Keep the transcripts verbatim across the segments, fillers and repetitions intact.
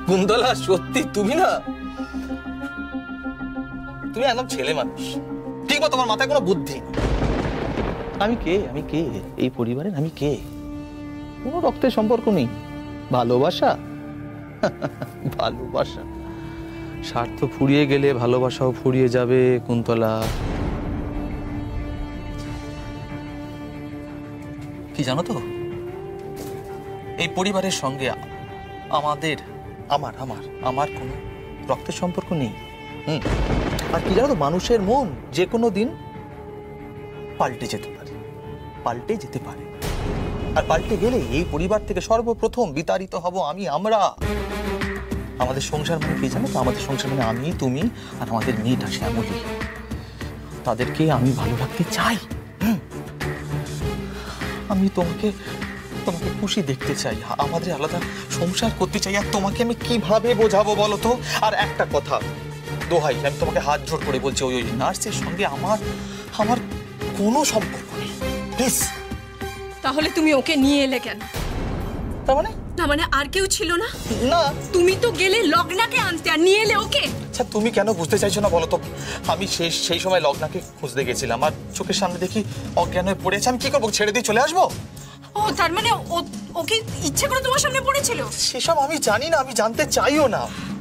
কুন্তলা সত্যি তুমি না, তুমি একদম ছেলে মানুষ, ঠিক বা তোমার মাথায় কোনো বুদ্ধি। আমি কে, আমি কে এই পরিবারের, আমি কে? কোনো রক্তের সম্পর্ক নেই। ভালোবাসা, ভালোবাসা স্বার্থ ফুরিয়ে গেলে ভালোবাসাও ফুরিয়ে যাবে কুন্তলা। কি জানো তো, এই পরিবারের সঙ্গে আমাদের আমার আমার আমার কোনো রক্তের সম্পর্ক নেই। হুম আর কি জানো তো, মানুষের মন যে কোনো দিন পাল্টে যেতে পারে, পাল্টে যেতে পারে। আর পাল্টে গেলে এই পরিবার থেকে সর্বপ্রথম বিতাড়িত হব আমি, আমরা। আমাদের সংসার মানে কি জানো তো, আমাদের সংসার মানে আমি, তুমি আর আমাদের মেয়েটা শ্যামলী। তাদেরকে আমি ভালো রাখতে চাই। আমি তোমাকে তোমাকে খুশি দেখতে চাই, আমাদের আলাদা সংসার করতে চাই। আর তোমাকে আমি কিভাবে বোঝাবো বলো তো? আর একটা কথা দোহাই, আমি তোমাকে হাত জোড় করে বলছি, ওই ওই নার্সের সঙ্গে আমার আমার কোনো সম্পর্ক নেই, প্লিজ। তাহলে তুমি ওকে নিয়ে এলে কেন? তার মানে তার মানে আর কেউ ছিল না? না, তুমি তো গেলে লগ্নাকে আনতে, আর নিয়ে এলে ওকে। আচ্ছা তুমি কেন বুঝতে চাইছো না বলো তো? আমি সেই সেই সময় লগ্নাকে খুঁজতে গেছিলাম, আর চোখের সামনে দেখি অজ্ঞান হয়ে পড়েছে। আমি কি করবো, ছেড়ে দিয়ে চলে আসবো? ও তার মানে ওকে ইচ্ছে করে তোমার সামনে পড়েছিল? সেসব আমি জানি না, আমি জানতে চাইও না।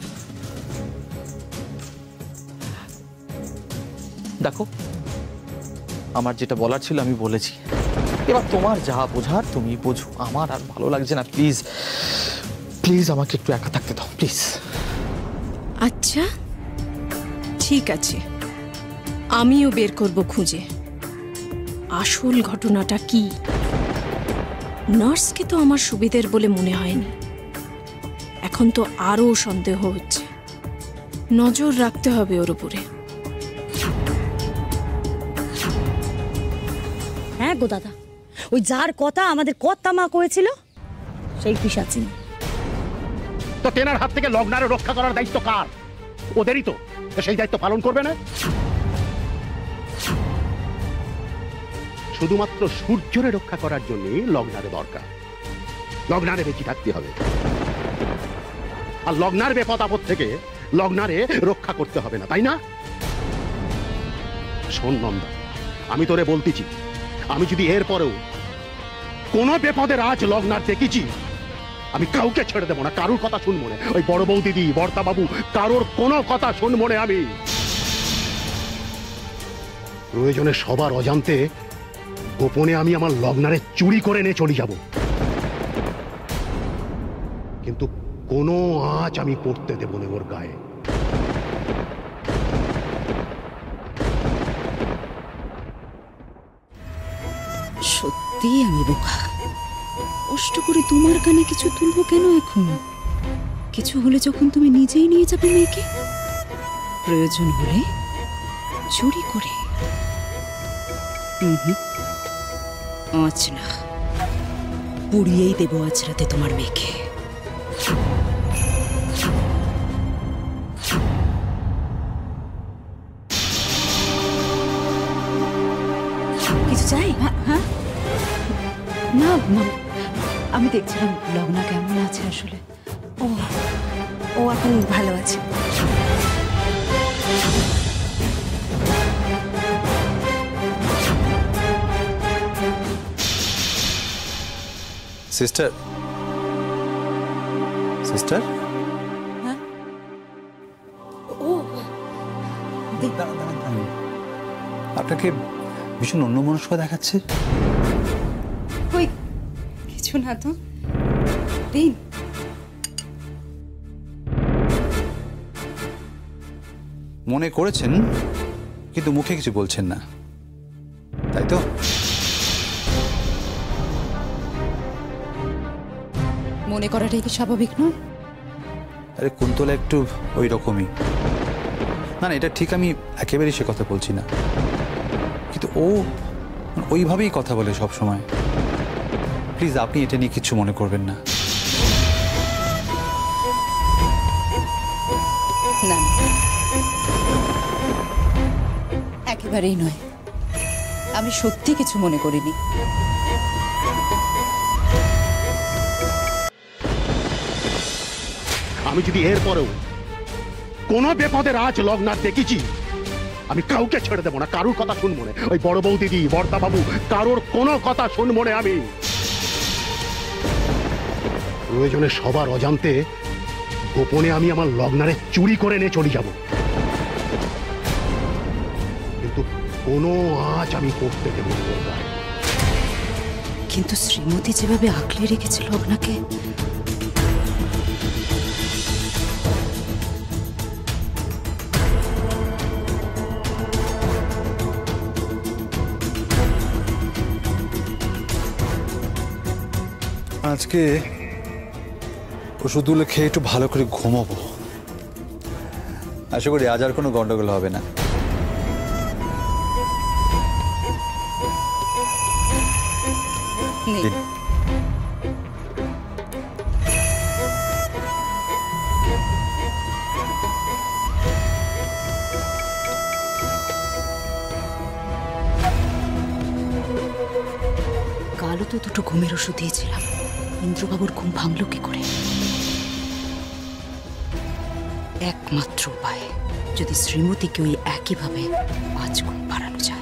দেখো, আমার যেটা বলার ছিল আমি বলেছি, এবার তোমার যা বোঝার তুমি বোঝো। আমার আর ভালো লাগছে না, প্লিজ প্লিজ আমাকে একটু একা থাকতে দাও, প্লিজ। আচ্ছা ঠিক আছে, আমিও বের করব খুঁজে আসল ঘটনাটা কি। নার্সকে তো আমার সুবিধের বলে মনে হয়নি, এখন তো আরো সন্দেহ হচ্ছে। নজর রাখতে হবে ওর উপরে। হ্যাঁ গো দাদা, ওই যার কথা আমাদের কর্তা মা করেছিল সেই পিশাচিনী। তো তেনার হাত থেকে লগ্নারে রক্ষা করার দায়িত্ব কার? ওদেরই তো। সেই দায়িত্ব পালন করবে না? শুধুমাত্র সূর্যরে রক্ষা করার জন্য লগ্নারে দরকার। লগ্নারে বেঁচে থাকতে হবে, আর লগ্নার বিপদ আপদ থেকে লগ্নারে রক্ষা করতে হবে না, তাই না? শোন নন্দা, আমি তোরে বলতেছি, আমি যদি এর পরেও কোন বিপদের আজ লগ্নার দেখেছি, আমি কাউকে ছেড়ে দেবো না, কারোর কথা শুনবো না। ওই বড় বউ দিদি, বর্তা বাবু, কারোর কোনো কথা শুনবো না আমি। প্রয়োজনে সবার অজান্তে গোপনে আমি আমার লগ্নারে চুরি করে নিয়ে চলে যাব, কিন্তু কোনো আঁচ আমি পড়তে দেব না ওর গায়ে। সত্যি আমি বোকা, কষ্ট করে তোমার কানে কিছু তুলবো কেন এখন? কিছু হলে যখন তুমি নিজেই নিয়ে যাবে মেয়েকে, প্রয়োজন হলে চুরি করে। আজ না, পুড়িয়েই দেবো আজ রাতে তোমার মেয়েকে। কিছু চাই? হ্যাঁ না, আমি দেখছিলাম লগ্না কেমন আছে আসলে। ও ও এখন ভালো আছে। সিস্টার, সিস্টার, হ্যাঁ ও আপনাকে ভীষণ অন্যমনস্ক দেখাচ্ছে। ওই কিছু না তো। দিন মনে করেছেন, কিন্তু মুখে কিছু বলছেন না, তাই তো? মনে করাটাই কি স্বাভাবিক নয়? আরে কুন্তলা একটু ওই রকমই। না না, এটা ঠিক, আমি একেবারেই সে কথা বলছি না, কিন্তু ও ওইভাবেই কথা বলে সব সময়। প্লিজ আপনি এটা নিয়ে কিছু মনে করবেন না। না একেবারেই নয়, আমি সত্যি কিছু মনে করিনি। আমি যদি এর পরেও কোনো বিপদের আজ লগ্নার দেখেছি, আমি কাউকে ছেড়ে দেবো না, কারোর কথা শুনবো না। ওই বড় বউ দিদি, বর্তা বাবু, কারোর কোনো কথা শুনবো না। আমি প্রয়োজনে সবার অজান্তে গোপনে আমি আমার লগ্নারে চুরি করে নিয়ে চলে যাব, কিন্তু কোনো আজ আমি করতে দেব না। কিন্তু শ্রীমতী যেভাবে আঁকলে রেখেছে লগ্নাকে, আজকে ওষুধগুলো খেয়ে একটু ভালো করে ঘুমাবো। আশা করি আজ আর কোনো গন্ডগোল হবে না। নেই। কালও তো দুটো ঘুমের ওষুধ দিয়েছিলাম, ইন্দ্রবাবুর ঘুম ভাঙল কি করে? একমাত্র উপায় যদি শ্রীমতীকে ওই একইভাবে পাঁচ গুণ বাড়ানো যায়।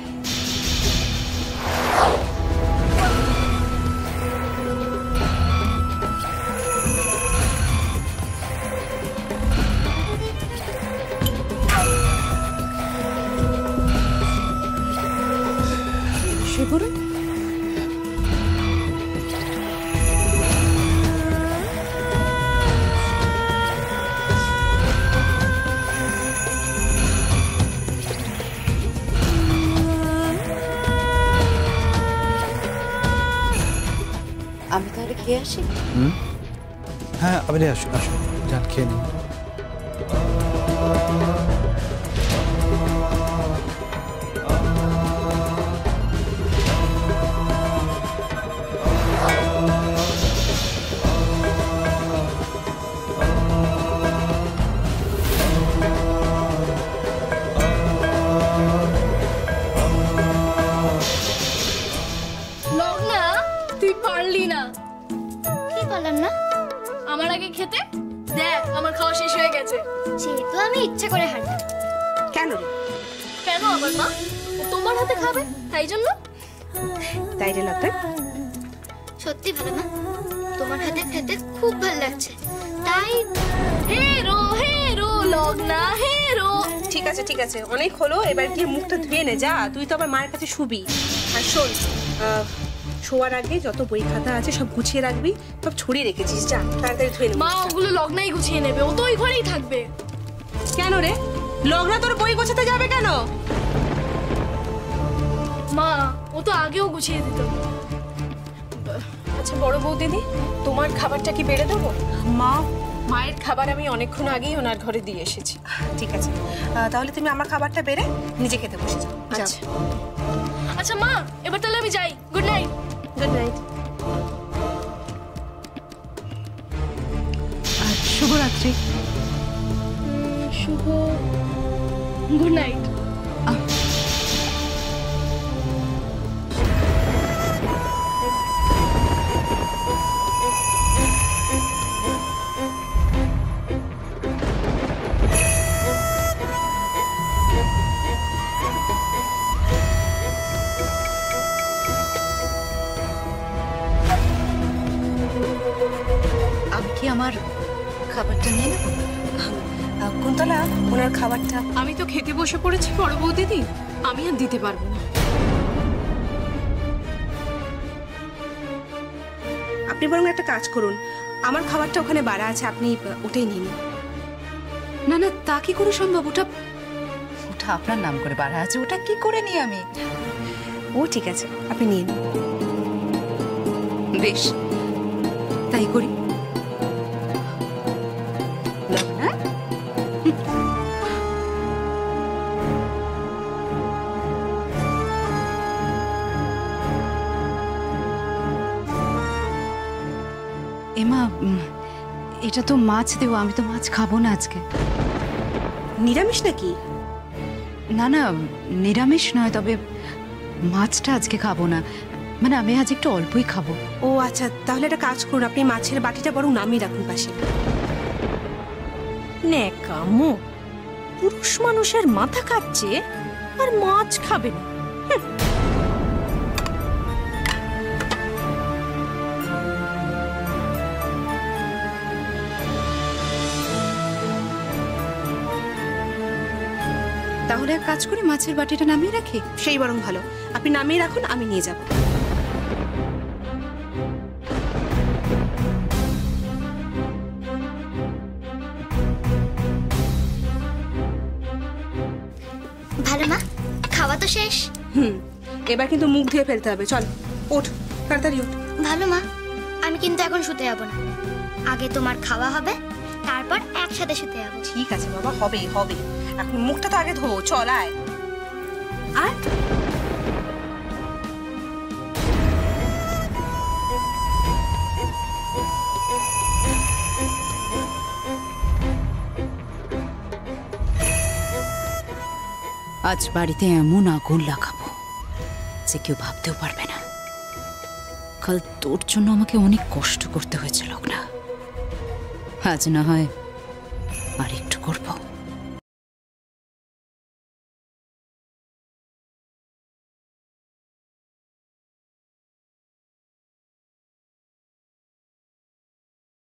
শুয়ে পড়ুন। আমি তাহলে খেয়ে আসি। হ্যাঁ, আপনি আসুন আসুন, যান খেয়ে নিন। লগ্না, তুই পারলি না। কি পারলাম না? আমার আগে খেতে দেখ, আমার খাওয়া শেষ হয়ে গেছে। যেহেতু আমি ইচ্ছে করে হাঁটলাম। কেন রে? কেন আবার মা? ও তোমার হাতে খাবে তাই জন্য। তাই রে লতা, সত্যি ভালো না, তোমার হাতে খেতে খুব ভালো লাগছে তাই। হেরো হেরো লগ্না হেরো। ঠিক আছে ঠিক আছে, অনেক হলো, এবার গিয়ে মুখটা ধুয়ে নে যা। তুই তো আবার মায়ের কাছে শুবি। আর শোন, আহ, শোয়ার আগে যত বই খাতা আছে সব গুছিয়ে রাখবি, সব ছড়িয়ে রেখেছিস, যা তাড়াতাড়ি ধুয়ে নে। মা ওগুলো লগ্নাই গুছিয়ে নেবে, ও তো ওই ঘরেই থাকবে। কেন রে? লগ্না তোর বই গোছাতে যাবে কেন? মা ও তো আগেও গুছিয়ে দিত। আচ্ছা বড় বউ দিদি, তোমার খাবারটা কি বেড়ে দেবো? মা, মায়ের খাবার আমি অনেকক্ষণ আগেই ওনার ঘরে দিয়ে এসেছি। ঠিক আছে, আহ, তাহলে তুমি আমার খাবারটা বেড়ে নিজে খেতে বসে যাও। আচ্ছা আচ্ছা মা, এবার তাহলে আমি যাই। Good night. Good night. আর শুভরাত্রি। শুভ গুড নাইট। আমি কি আমার খাবারটা নিয়ে নেব? আহ, কুন্তলা, ওনার খাবারটা। আমি তো খেতে বসে পড়েছি বড় বউ দিদি, আমি আর দিতে পারবো না। আপনি বরং একটা কাজ করুন, আমার খাবারটা ওখানে বাড়া আছে, আপনি আহ, ওটাই নিন। না না, তা কি করে সম্ভব? ওটা ওটা আপনার নাম করে বাড়া আছে, ওটা কি করে নিই আমি? ও ঠিক আছে, আপনি নিন। বেশ, তাই করি। লগ্না, এমা, উম, এটা তো মাছ দেবো, আমি তো মাছ খাবো না আজকে। নিরামিষ নাকি? না না, নিরামিষ নয়, তবে মাছটা আজকে খাবো না, মানে আমি আজ একটু অল্পই খাবো। ও আচ্ছা, তাহলে একটা কাজ করুন, আপনি মাছের বাটিটা বরং নামিয়ে রাখুন পাশে। ন্যাকামো, পুরুষ মানুষের মাথা খাচ্ছে আর মাছ খাবে না। তাহলে এক কাজ করি, মাছের বাটিটা নামিয়ে রাখি। সেই বরং ভালো, আপনি নামিয়ে রাখুন, আমি নিয়ে যাব। ভালো মা, খাওয়া তো শেষ। হুম, এবার কিন্তু মুখ ধুয়ে ফেলতে হবে। চল ওঠ, তাড়াতাড়ি ওঠ। ভালো মা, আমি কিন্তু এখন শুতে যাব না। আগে তোমার খাওয়া হবে, তারপর একসাথে শুতে যাব। ঠিক আছে বাবা, হবে হবে, এখন মুখটা তো আগে ধো। চল আয় আয়। আজ বাড়িতে এমন আগুন লাগাবো যে কেউ ভাবতেও পারবে না। কাল তোর জন্য আমাকে অনেক কষ্ট করতে হয়েছে লগ্না, আজ না হয় আর একটু করবো।